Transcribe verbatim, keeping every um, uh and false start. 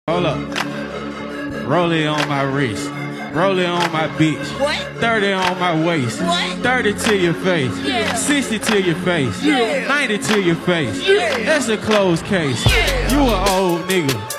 Hold up. Rollie on my wrist. Rollie on my bitch. What? thirty on my waist. What? thirty to your face. Yeah. sixty to your face. Yeah. ninety to your face. Yeah. That's a closed case. Yeah. You an old nigga.